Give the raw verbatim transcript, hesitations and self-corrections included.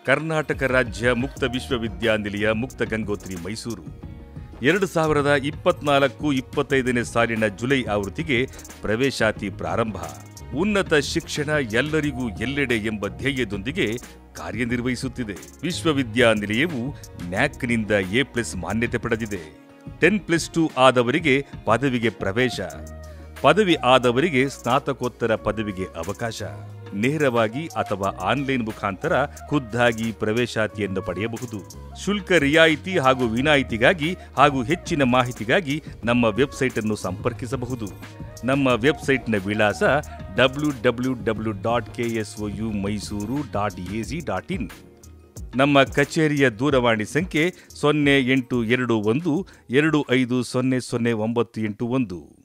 ಕರ್ನಾಟಕ ರಾಜ್ಯ ಮುಕ್ತ ವಿಶ್ವವಿದ್ಯಾನಿಲಯ ಮುಕ್ತ ಗಂಗೋತ್ರಿ ಮೈಸೂರು ಎರಡು ಸಾವಿರದ ಇಪ್ಪತ್ನಾಲ್ಕು ಇಪ್ಪತ್ತೈದನೇ ಸಾಲಿನ ಜುಲೈ ಆವೃತ್ತಿಗೆ ಪ್ರವೇಶಾತಿ ಪ್ರಾರಂಭ. ಉನ್ನತ ಶಿಕ್ಷಣ ಎಲ್ಲರಿಗೂ ಎಲ್ಲೆಡೆ ಎಂಬ ಧ್ಯೇಯದೊಂದಿಗೆ ಕಾರ್ಯನಿರ್ವಹಿಸುತ್ತಿದೆ. ವಿಶ್ವವಿದ್ಯಾನಿಲಯವು ನ್ಯಾಕ್ನಿಂದ ಎ ಪ್ಲಸ್ ಮಾನ್ಯತೆ ಪಡೆದಿದೆ. ಟೆನ್ ಪ್ಲಸ್ ಟು ಆದವರಿಗೆ ಪದವಿಗೆ ಪ್ರವೇಶ, ಪದವಿ ಆದವರಿಗೆ ಸ್ನಾತಕೋತ್ತರ ಪದವಿಗೆ ಅವಕಾಶ. ನೇರವಾಗಿ ಅಥವಾ ಆನ್ಲೈನ್ ಮುಖಾಂತರ ಖುದ್ದಾಗಿ ಪ್ರವೇಶಾತಿಯನ್ನು ಪಡೆಯಬಹುದು. ಶುಲ್ಕ ರಿಯಾಯಿತಿ ಹಾಗೂ ವಿನಾಯಿತಿಗಾಗಿ ಹಾಗೂ ಹೆಚ್ಚಿನ ಮಾಹಿತಿಗಾಗಿ ನಮ್ಮ ವೆಬ್ಸೈಟ್ ಅನ್ನು ಸಂಪರ್ಕಿಸಬಹುದು. ನಮ್ಮ ವೆಬ್ಸೈಟ್ನ ವಿಳಾಸ W W W dot K S O U Mysuru dot A C dot in. ನಮ್ಮ ಕಚೇರಿಯ ದೂರವಾಣಿ ಸಂಖ್ಯೆ ಸೊನ್ನೆ ಎಂಟು ಎರಡು ಒಂದು ಎರಡು ಐದು ಸೊನ್ನೆ ಸೊನ್ನೆ ಒಂಬತ್ತು ಎಂಟು ಒಂದು.